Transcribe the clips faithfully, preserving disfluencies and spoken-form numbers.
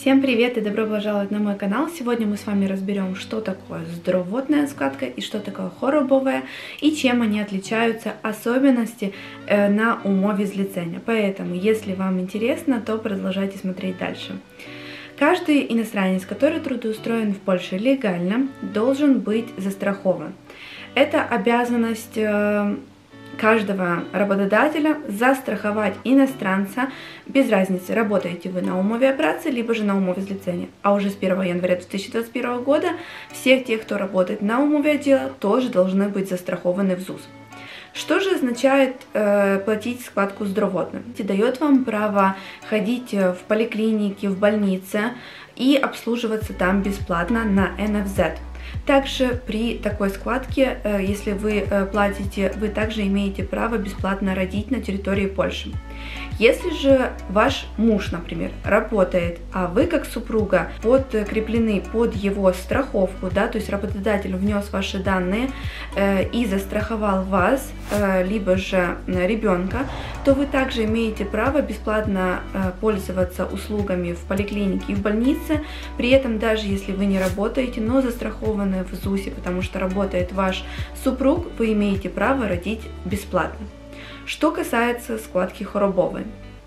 Всем привет и добро пожаловать на мой канал. Сегодня мы с вами разберем, что такое здоровотная складка и что такое хоробовая, и чем они отличаются, особенности э, на умове злицения. Поэтому, если вам интересно, то продолжайте смотреть дальше. Каждый иностранец, который трудоустроен в Польше легально, должен быть застрахован. Это обязанность э, каждого работодателя застраховать иностранца, без разницы, работаете вы на умове працы, либо же на умове злицения. А уже с первого января две тысячи двадцать первого года всех тех, кто работает на умове отдела, тоже должны быть застрахованы в ЗУС. Что же означает э, платить складку здоровотным? Это дает вам право ходить в поликлинике, в больнице и обслуживаться там бесплатно на эн эф зет. Также при такой складке, если вы платите, вы также имеете право бесплатно родить на территории Польши. Если же ваш муж, например, работает, а вы как супруга подкреплены под его страховку, да, то есть работодатель внес ваши данные э, и застраховал вас, э, либо же ребенка, то вы также имеете право бесплатно э, пользоваться услугами в поликлинике и в больнице. При этом, даже если вы не работаете, но застрахованы в ЗУСе, потому что работает ваш супруг, вы имеете право родить бесплатно. Что касается складки хоробовой.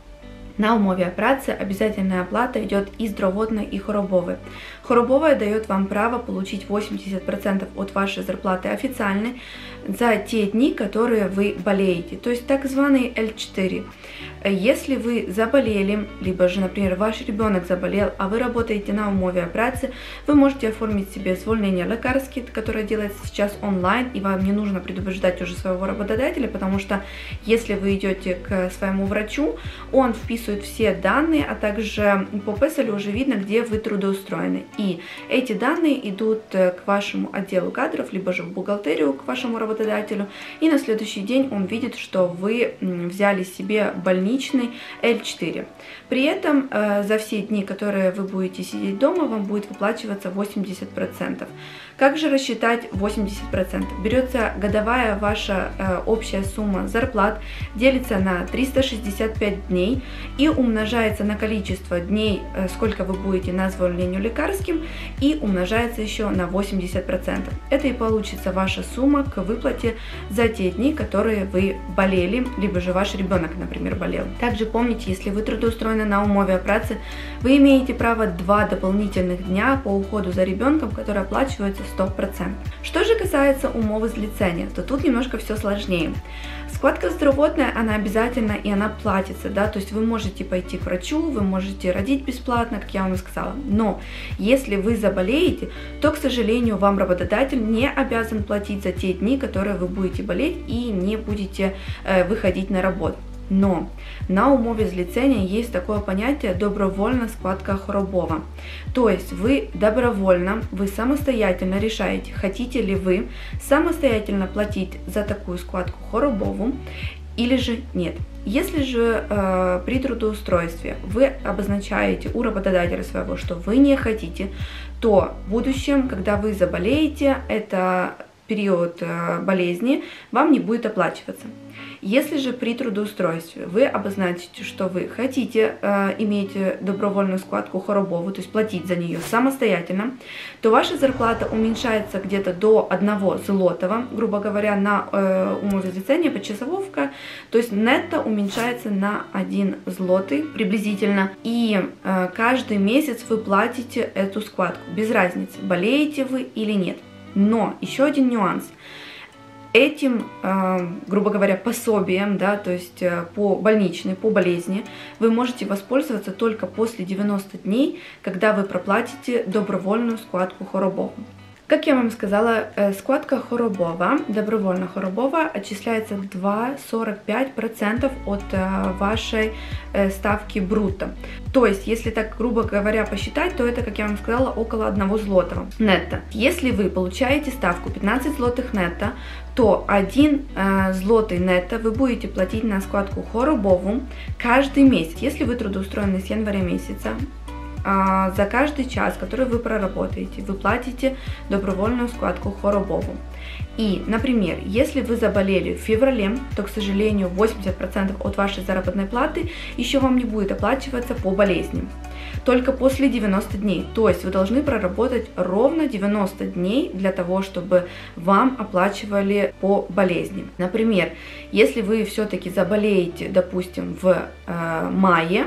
На умове працы обязательная оплата идет и здоровотной, и хоробовой. Хоробовая дает вам право получить восемьдесят процентов от вашей зарплаты официальной за те дни, которые вы болеете, то есть так званый эл четыре. Если вы заболели, либо же, например, ваш ребенок заболел, а вы работаете на умове працы, вы можете оформить себе звольнение лекарское, которое делается сейчас онлайн, и вам не нужно предупреждать уже своего работодателя, потому что если вы идете к своему врачу, он вписывает все данные, а также по песелю уже видно, где вы трудоустроены. И эти данные идут к вашему отделу кадров, либо же в бухгалтерию к вашему работодателю, и на следующий день он видит, что вы взяли себе больничный эл четыре. При этом э, за все дни, которые вы будете сидеть дома, вам будет выплачиваться восемьдесят процентов. Как же рассчитать восемьдесят процентов? Берется годовая ваша э, общая сумма зарплат, делится на триста шестьдесят пять дней и умножается на количество дней, э, сколько вы будете на звольнению лекарским, и умножается еще на восемьдесят процентов. Это и получится ваша сумма к выплате за те дни, которые вы болели, либо же ваш ребенок, например, болел. Также помните, если вы трудоустроены на умове працы, вы имеете право два дополнительных дня по уходу за ребенком, которые оплачиваются сто процентов. Что же касается умовы злицения, то тут немножко все сложнее. Складка здоровотная, она обязательна и она платится, да, то есть вы можете пойти к врачу, вы можете родить бесплатно, как я вам и сказала, но если вы заболеете, то, к сожалению, вам работодатель не обязан платить за те дни, которые вы будете болеть и не будете э, выходить на работу. Но на умове злицения есть такое понятие добровольная складка хоробова. То есть вы добровольно, вы самостоятельно решаете, хотите ли вы самостоятельно платить за такую складку хоробову или же нет. Если же э, при трудоустройстве вы обозначаете у работодателя своего, что вы не хотите, то в будущем, когда вы заболеете, это период э, болезни, вам не будет оплачиваться. Если же при трудоустройстве вы обозначите, что вы хотите э, иметь добровольную складку хоробову, то есть платить за нее самостоятельно, то ваша зарплата уменьшается где-то до одного злотого, грубо говоря, на э, умове злицения почасовка, то есть нетто уменьшается на один злотый приблизительно, и э, каждый месяц вы платите эту складку, без разницы, болеете вы или нет. Но еще один нюанс. Этим, э, грубо говоря, пособием, да, то есть э, по больничной, по болезни, вы можете воспользоваться только после девяноста дней, когда вы проплатите добровольную складку хоробову. Как я вам сказала, складка хоробова, добровольно хоробова, отчисляется два целых сорок пять сотых процента от вашей ставки брутто. То есть, если так грубо говоря посчитать, то это, как я вам сказала, около одного злотого нетто. Если вы получаете ставку пятнадцать злотых нетто, то один э, злотый нетто вы будете платить на складку хоробову каждый месяц. Если вы трудоустроены с января месяца, за каждый час, который вы проработаете, вы платите добровольную складку хоробову. И, например, если вы заболели в феврале, то, к сожалению, восемьдесят процентов от вашей заработной платы еще вам не будет оплачиваться по болезни. только после девяноста дней. То есть вы должны проработать ровно девяносто дней для того, чтобы вам оплачивали по болезни. Например, если вы все-таки заболеете, допустим, в э, мае,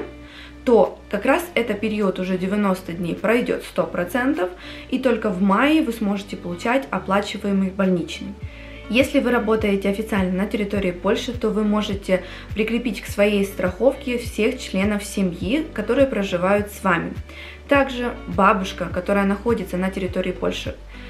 то как раз это период уже девяносто дней пройдет сто процентов, и только в мае вы сможете получать оплачиваемый больничный. Если вы работаете официально на территории Польши, то вы можете прикрепить к своей страховке всех членов семьи, которые проживают с вами. Также бабушка, которая находится на территории Польши,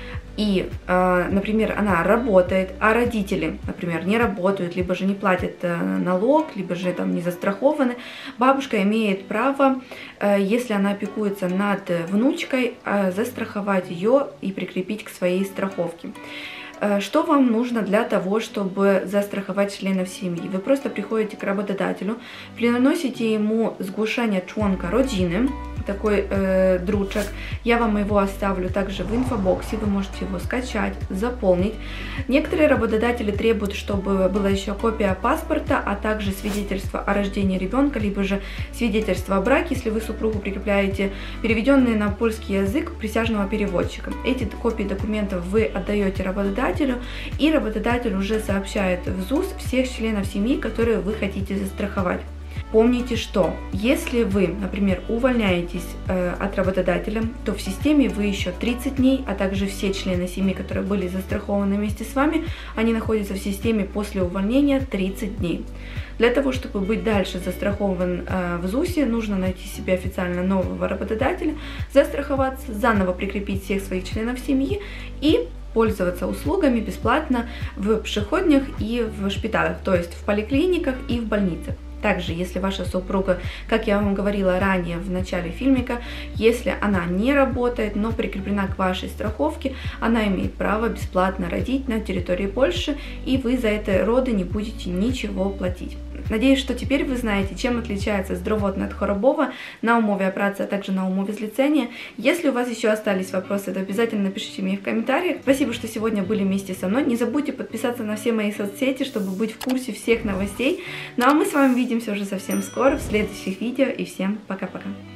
и, э, например, она работает, а родители, например, не работают, либо же не платят э, налог, либо же там не застрахованы, бабушка имеет право, э, если она опекуется над внучкой, э, застраховать ее и прикрепить к своей страховке. Э, что вам нужно для того, чтобы застраховать членов семьи? Вы просто приходите к работодателю, приносите ему згłoszenie członka rodziny, такой э, дручок. Я вам его оставлю также в инфобоксе, вы можете его скачать, заполнить. Некоторые работодатели требуют, чтобы была еще копия паспорта, а также свидетельство о рождении ребенка, либо же свидетельство о браке, если вы супругу прикрепляете, переведенные на польский язык присяжного переводчика. Эти копии документов вы отдаете работодателю, и работодатель уже сообщает в ЗУС всех членов семьи, которые вы хотите застраховать. Помните, что если вы, например, увольняетесь э, от работодателя, то в системе вы еще тридцать дней, а также все члены семьи, которые были застрахованы вместе с вами, они находятся в системе после увольнения тридцать дней. Для того, чтобы быть дальше застрахован э, в ЗУСе, нужно найти себе официально нового работодателя, застраховаться, заново прикрепить всех своих членов семьи и пользоваться услугами бесплатно в пшеходнях и в шпиталях, то есть в поликлиниках и в больницах. Также, если ваша супруга, как я вам говорила ранее в начале фильмика, если она не работает, но прикреплена к вашей страховке, она имеет право бесплатно родить на территории Польши, и вы за это роды не будете ничего платить. Надеюсь, что теперь вы знаете, чем отличается здравотне от хворобове на умове працы, а также на умове злицения. Если у вас еще остались вопросы, то обязательно напишите мне в комментариях. Спасибо, что сегодня были вместе со мной. Не забудьте подписаться на все мои соцсети, чтобы быть в курсе всех новостей. Ну а мы с вами увидимся уже совсем скоро в следующих видео. И всем пока-пока.